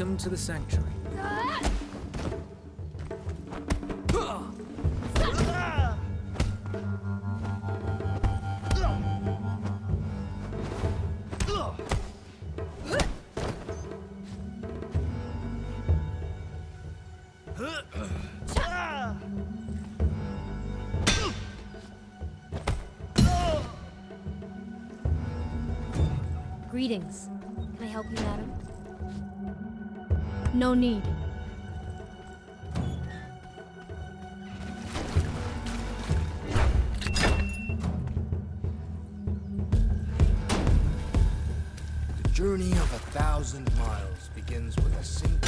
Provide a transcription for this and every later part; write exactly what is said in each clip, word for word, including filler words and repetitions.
Welcome to the sanctuary. Greetings. Can I help you, madam? No need. The journey of a thousand miles begins with a single...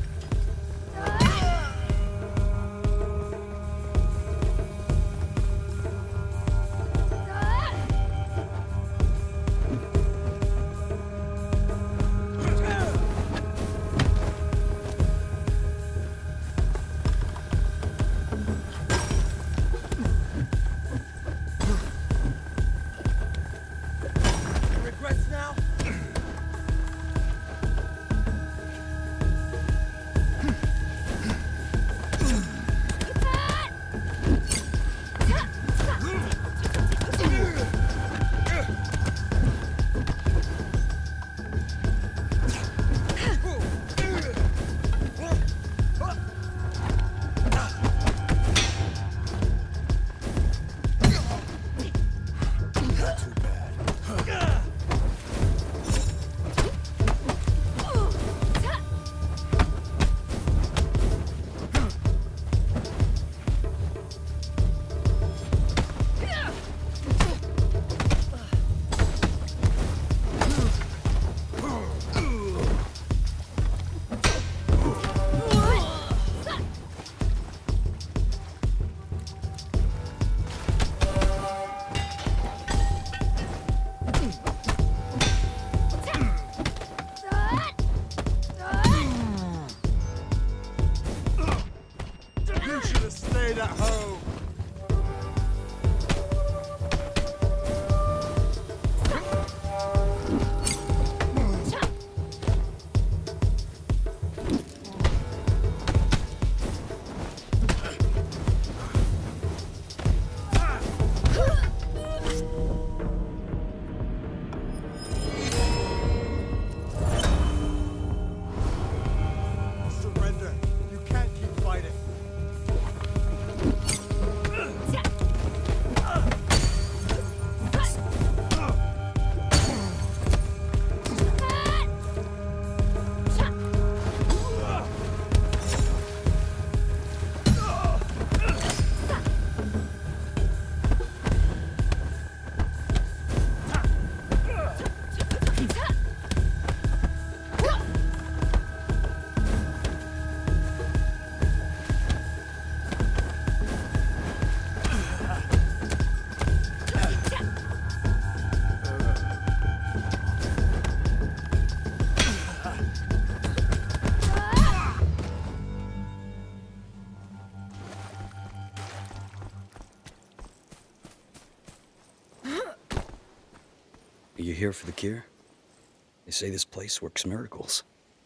Are you here for the cure? They say this place works miracles.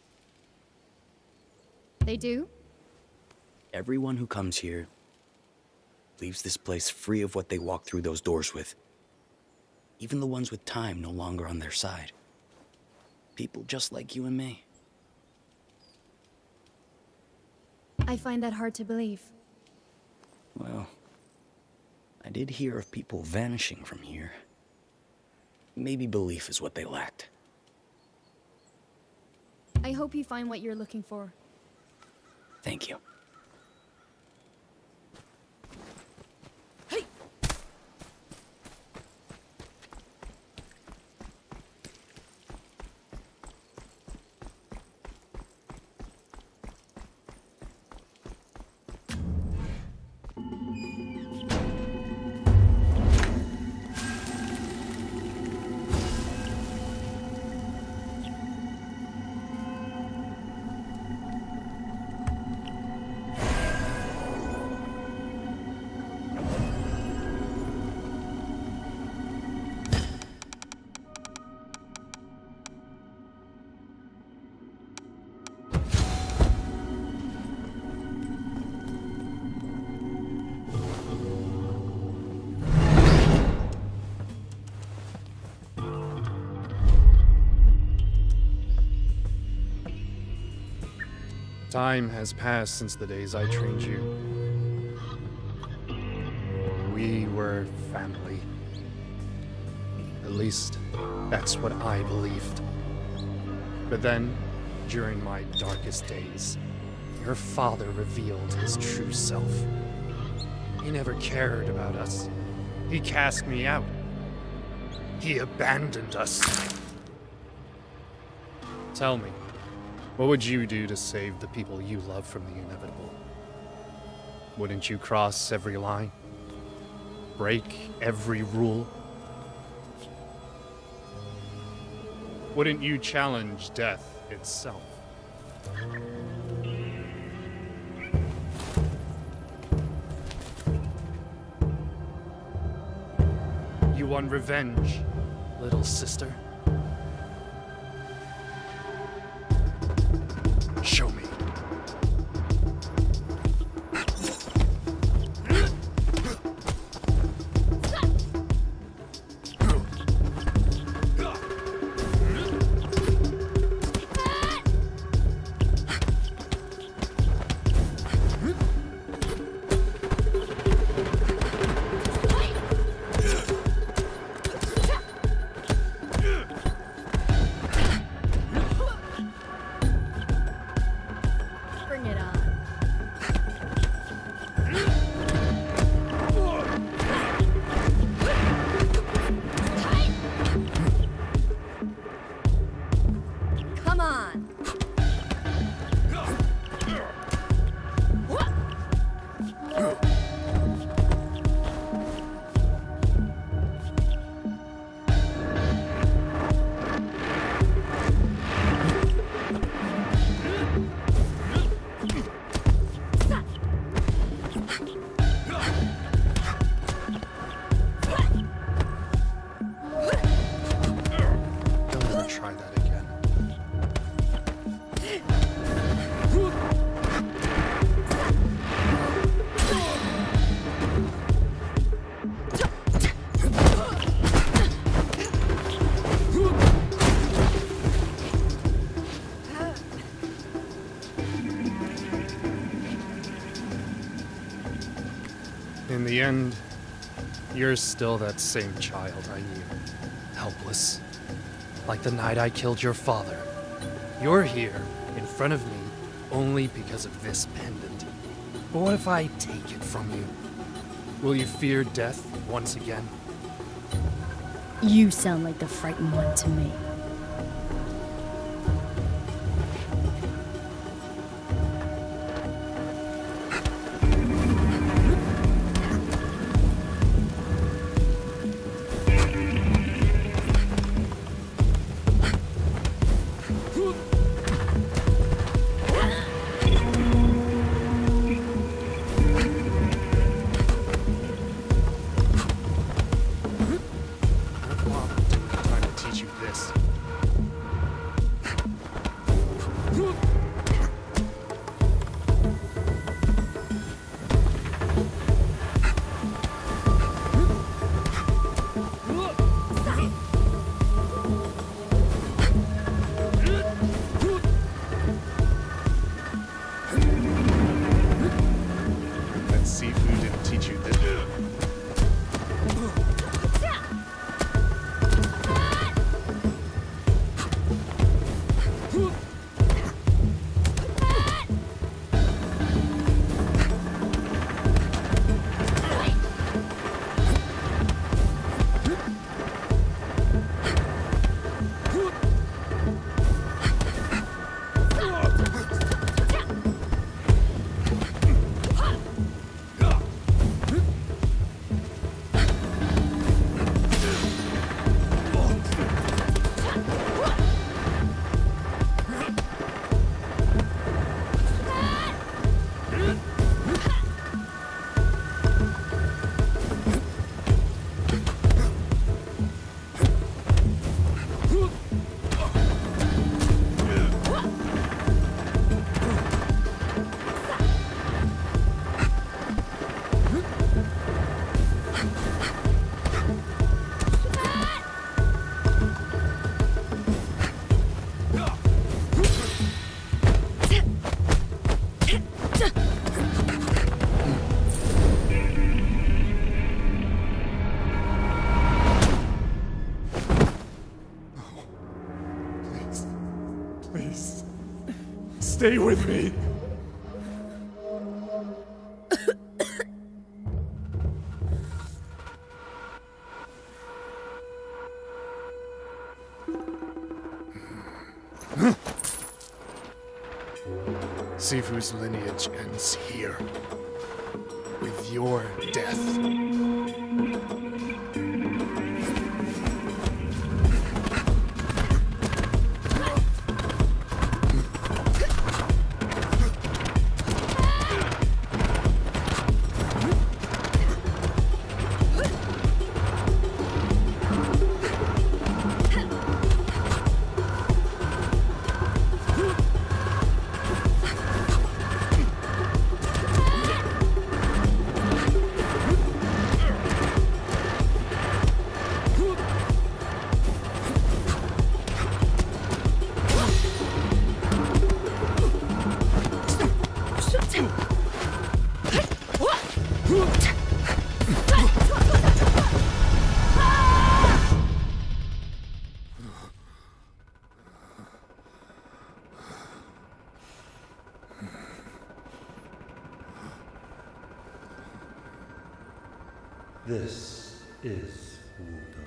They do? Everyone who comes here leaves this place free of what they walk through those doors with. Even the ones with time no longer on their side. People just like you and me. I find that hard to believe. Well, I did hear of people vanishing from here. Maybe belief is what they lacked. I hope you find what you're looking for. Thank you. Time has passed since the days I trained you. We were family. At least, that's what I believed. But then, during my darkest days, your father revealed his true self. He never cared about us. He cast me out. He abandoned us. Tell me, what would you do to save the people you love from the inevitable? Wouldn't you cross every line? Break every rule? Wouldn't you challenge death itself? You want revenge, little sister? Show me. Bring it on. Come on. Don't ever try that again. In the end, you're still that same child I knew. Helpless. Like the night I killed your father. You're here, in front of me, only because of this pendant. But what if I take it from you? Will you fear death once again? You sound like the frightened one to me. Mom didn't have time to teach you this. Please. Please. Stay with me. Sifu's lineage ends here, with your death. This is Wuda.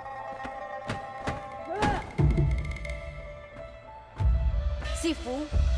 Sifu,